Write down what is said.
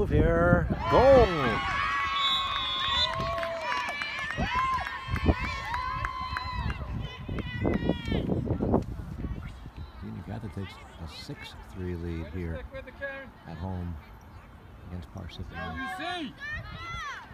move here. Goal! Gather takes a 6-3 lead here at home against Parsippany.